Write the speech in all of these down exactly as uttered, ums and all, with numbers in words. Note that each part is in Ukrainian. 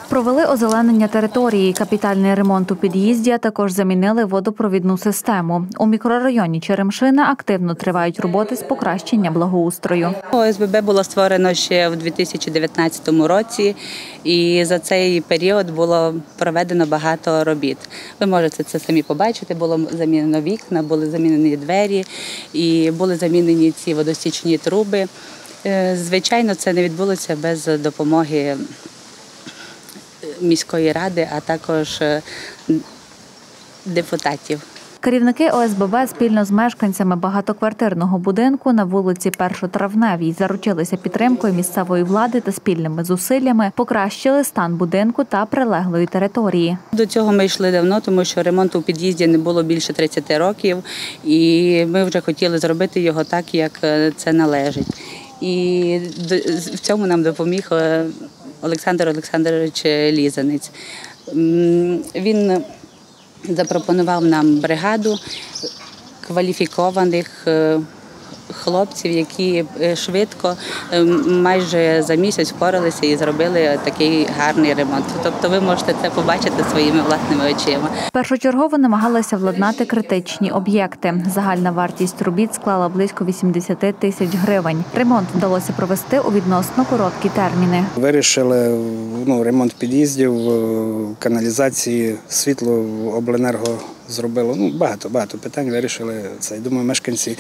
Провели озеленення території, капітальний ремонт у під'їзді, а також замінили водопровідну систему. У мікрорайоні Черемшина активно тривають роботи з покращення благоустрою. О С Б Б було створено ще в дві тисячі дев'ятнадцятому році, і за цей період було проведено багато робіт. Ви можете це самі побачити, було замінено вікна, були замінені двері і були замінені ці водостічні труби. Звичайно, це не відбулося без допомоги міської ради, а також депутатів. Керівники О С Б Б спільно з мешканцями багатоквартирного будинку на вулиці Першотравневій заручилися підтримкою місцевої влади та спільними зусиллями покращили стан будинку та прилеглої території. До цього ми йшли давно, тому що ремонту у під'їзді не було більше тридцяти років, і ми вже хотіли зробити його так, як це належить. І в цьому нам допоміг Олександр Олександрович Лізанець. Він запропонував нам бригаду кваліфікованих хлопців, які швидко, майже за місяць впоралися і зробили такий гарний ремонт. Тобто ви можете це побачити своїми власними очима. Першочергово намагалися владнати критичні об'єкти. Загальна вартість робіт склала близько вісімдесят тисяч гривень. Ремонт вдалося провести у відносно короткі терміни. Вирішили ну, ремонт під'їздів, каналізації, світло, обленерго зробило. Ну, багато, багато питань вирішили це. Думаю, мешканці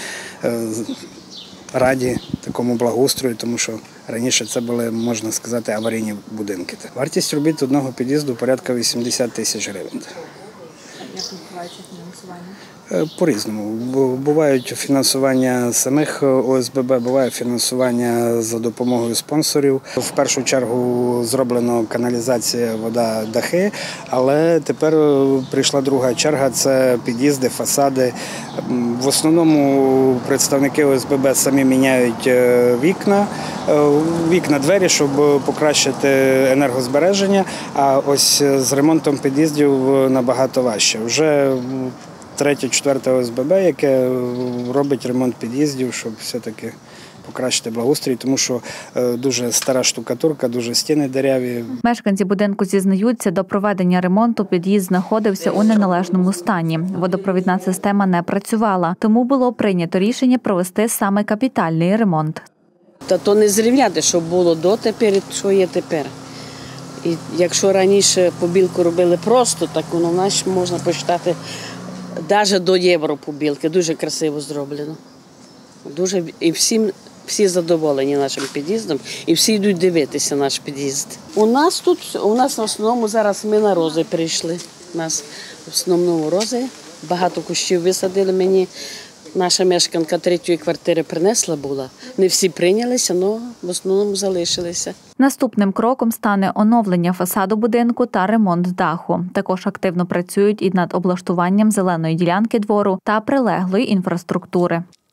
раді такому благоустрою, тому що раніше це були, можна сказати, аварійні будинки. Вартість робіт одного під'їзду порядка вісімдесят тисяч гривень. Як відбувається фінансування? По-різному. Бувають фінансування самих О С Б Б, буває фінансування за допомогою спонсорів. В першу чергу зроблено каналізація, вода, дахи, але тепер прийшла друга черга – це під'їзди, фасади. В основному представники О С Б Б самі міняють вікна, вікна, двері, щоб покращити енергозбереження, а ось з ремонтом під'їздів набагато важче. Вже третє, четверте О С Б Б, яке робить ремонт під'їздів, щоб все-таки покращити благоустрій, тому що дуже стара штукатурка, дуже стіни дереві. Мешканці будинку зізнаються, до проведення ремонту під'їзд знаходився у неналежному стані. Водопровідна система не працювала, тому було прийнято рішення провести саме капітальний ремонт. Та то не зрівняти, що було дотепер і що є тепер. І якщо раніше побілку робили просто, так воно в нас можна почитати навіть до євро побілки. Дуже красиво зроблено. Дуже, і всім, всі задоволені нашим під'їздом, і всі йдуть дивитися наш під'їзд. У нас тут, у нас в основному зараз ми на рози прийшли. У нас в основному рози, багато кущів висадили мені. Наша мешканка третьої квартири принесла була. Не всі прийнялися, але в основному залишилися. Наступним кроком стане оновлення фасаду будинку та ремонт даху. Також активно працюють і над облаштуванням зеленої ділянки двору та прилеглої інфраструктури.